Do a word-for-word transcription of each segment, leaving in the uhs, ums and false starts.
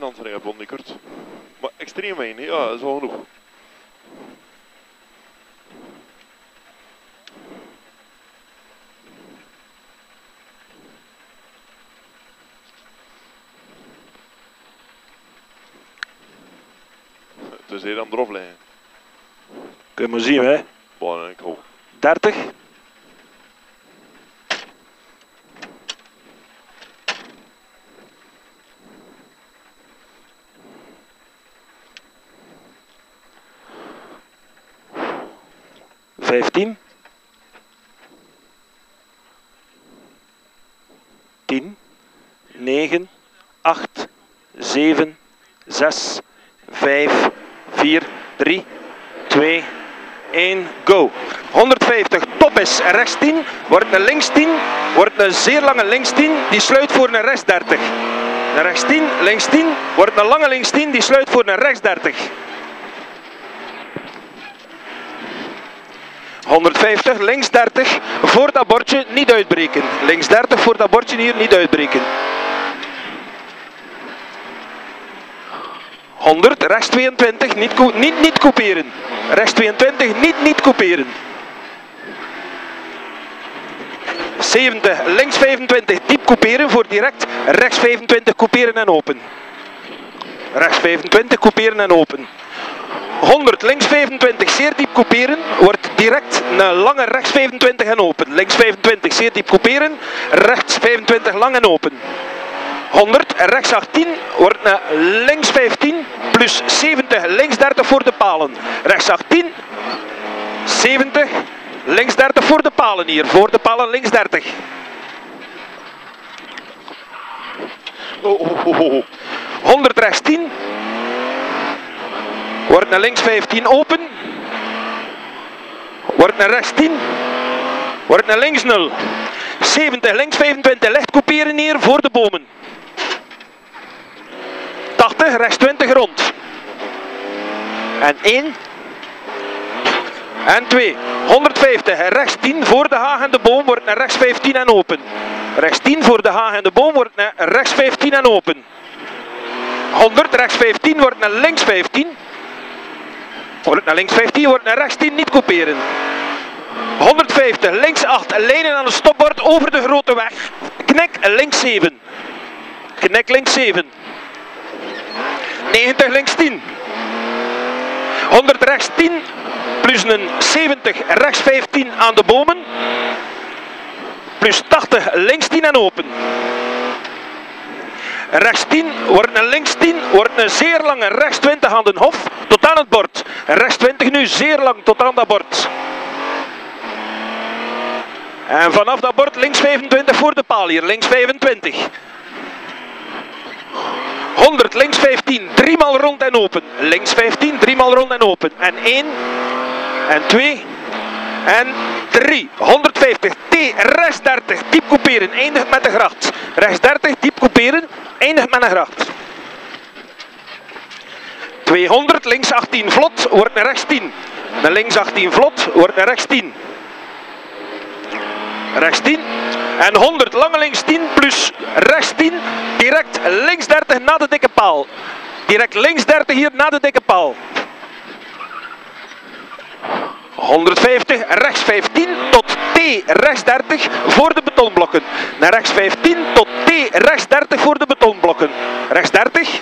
kant van de bond, Kurt. Maar extreem weinig, ja, dat is wel genoeg. Het is hier aan erop liggen. Kun je maar zien, hè? Bon, ik hoop. dertig. vijftien. tien. negen. acht. zeven. zes. vijf. vier. drie. twee. één. Go. honderdvijftig. Top is rechts tien. Wordt een links tien. Wordt een zeer lange links tien. Die sluit voor een rechts dertig. Een rechts tien. Links tien. Wordt een lange links tien. Die sluit voor een rechts dertig. honderdvijftig, links dertig, voor dat bordje niet uitbreken. Links dertig, voor dat bordje hier niet uitbreken. honderd, rechts tweeëntwintig, niet, niet, niet couperen. Rechts tweeëntwintig, niet, niet couperen. zeventig, links vijfentwintig, diep couperen voor direct. Rechts vijfentwintig, couperen en open. Rechts vijfentwintig, couperen en open. honderd, links vijfentwintig, zeer diep couperen, wordt direct een lange rechts vijfentwintig en open. Links vijfentwintig, zeer diep couperen, rechts vijfentwintig lang en open. honderd, rechts achttien, wordt een links vijftien, plus zeventig, links dertig voor de palen. Rechts achttien, zeventig, links dertig voor de palen hier, voor de palen links dertig. Oh, oh, oh, oh. honderd, rechts tien. Wordt naar links vijftien open. Wordt naar rechts tien. Wordt naar links nul. zeventig, links vijfentwintig, licht couperen hier voor de bomen. tachtig, rechts twintig rond. En één. En twee. honderdvijftig, rechts tien voor de haag en de boom, wordt naar rechts vijftien en open. Rechts tien voor de haag en de boom, wordt naar rechts vijftien en open. honderd, rechts vijftien, wordt naar links vijftien. Wordt naar links vijftien, wordt naar rechts tien, niet couperen. honderdvijftig, links acht, lijnen aan het stopbord over de grote weg. Knik links zeven. Knik links zeven. negentig, links tien. honderd, rechts tien, plus een zeventig, rechts vijftien aan de bomen. Plus tachtig, links tien en open. Rechts tien, wordt een links tien, wordt een zeer lange rechts twintig aan de hof, tot aan het bord. Rechts twintig nu zeer lang tot aan dat bord. En vanaf dat bord links vijfentwintig voor de paal hier, links vijfentwintig. honderd, links vijftien, driemaal rond en open. Links vijftien, driemaal rond en open. En één, en twee, en drie. honderdvijftig, T, rechts dertig, diep couperen, eindigt met de gracht. Rechts dertig, diep couperen, eindigt met een gracht. tweehonderd, links achttien, vlot, wordt naar rechts tien. Naar links achttien, vlot, wordt naar rechts tien. Rechts tien. En honderd, lange links tien, plus rechts tien, direct links dertig na de dikke paal. Direct links dertig hier na de dikke paal. honderdvijftig, rechts vijftien tot T, rechts dertig voor de betonblokken. Naar rechts vijftien tot T, rechts dertig voor de betonblokken. Rechts dertig.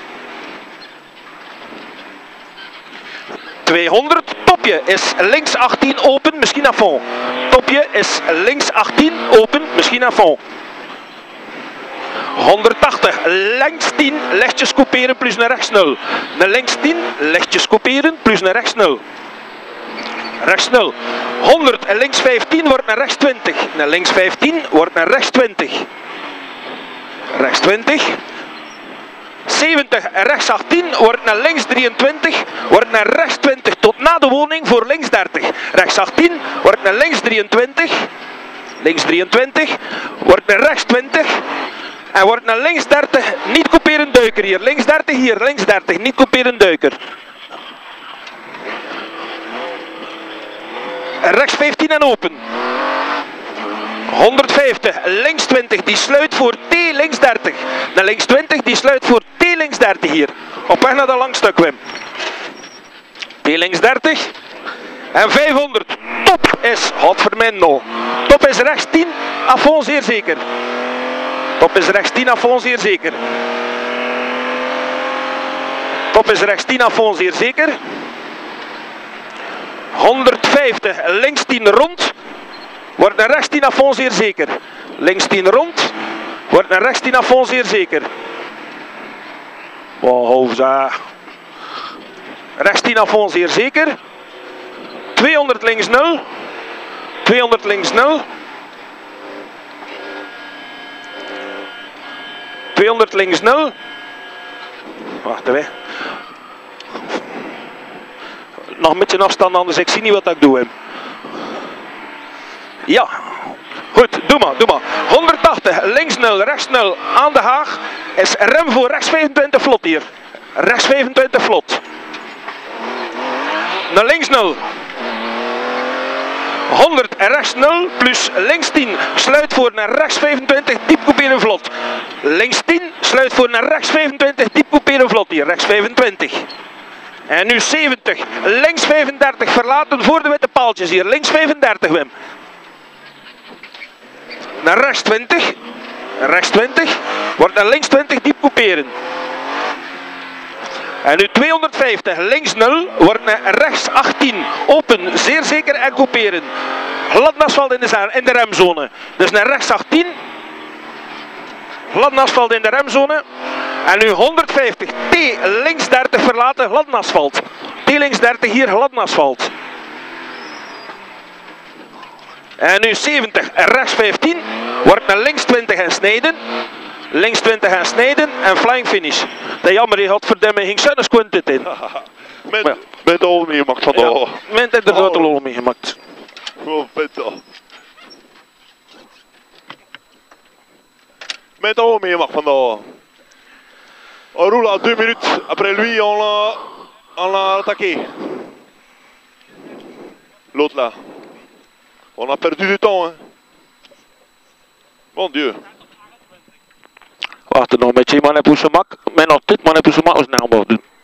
tweehonderd, topje is links achttien open, misschien à fond. Topje is links achttien open, misschien à fond. honderdtachtig, links tien, lichtjes couperen plus naar rechts nul. Naar links tien, lichtjes couperen plus naar rechts nul. Rechts nul. honderd en links vijftien wordt naar rechts twintig. Naar links vijftien wordt naar rechts twintig. Rechts twintig. zeventig en rechts achttien wordt naar links drieëntwintig. Wordt naar rechts twintig tot na de woning voor links dertig. Rechts achttien wordt naar links drieëntwintig. Links drieëntwintig. Wordt naar rechts twintig. En wordt naar links dertig. Niet couperen duiker hier. Links dertig hier. Links dertig. Niet couperen duiker. Rechts vijftien en open. honderdvijftig, links twintig, die sluit voor T links dertig. Naar links twintig, die sluit voor T links dertig. dertig hier. Op weg naar de langstuk, Wim. P links dertig. En vijfhonderd. Top is Godvermendo. Top is rechts tien. Afon zeer zeker. Top is rechts tien. Afon zeer zeker. Top is rechts tien. Afon zeer zeker. honderdvijftig. Links tien rond. Wordt naar rechts tien. Afon zeer zeker. Links tien rond. Wordt naar rechts tien. Afon zeer zeker. Wow, zo. Rechts tien Afon zeer zeker. tweehonderd links nul. tweehonderd links nul. tweehonderd links nul. Wacht even. Nog een beetje afstand, anders ik zie niet wat ik doe. Hem. Ja. Goed, doe maar, doe maar. honderdtachtig, links nul, rechts nul, aan de Haag. Is rem voor rechts vijfentwintig vlot hier. Rechts vijfentwintig vlot. Naar links nul. honderd en rechts nul plus links tien. Sluit voor naar rechts vijfentwintig, diep couperen vlot. Links tien, sluit voor naar rechts vijfentwintig, diep couperen vlot hier. Rechts vijfentwintig. En nu zeventig, links vijfendertig, verlaten voor de witte paaltjes hier. Links vijfendertig, Wim. Naar rechts twintig. Rechts twintig. Wordt naar links twintig, diep couperen. En nu tweehonderdvijftig, links nul, wordt naar rechts achttien, open, zeer zeker en couperen. Glad asfalt in de, in de remzone. Dus naar rechts achttien. Glad asfalt in de remzone. En nu honderdvijftig, T links dertig verlaten, glad asfalt. T links dertig hier, glad asfalt. En nu zeventig, rechts vijftien, wordt naar links twintig en snijden. Links twintig en snijden en flying finish. Dat jammer, je had verdemme ging zijn squinted in. Met, ja. met de olie meegemaakt van de ja, met de grote olie meegemaakt. Gewoon vet al. Met de olie meegemaakt van de. On roule à deux minutes. Après lui, on l'a, on l'a attaqué. L'autre là. On a perdu du temps, hein. Mon Dieu. Wacht nog een beetje, man, heb je zo mak. Men op dit, man, heb je zo mak als naam doen.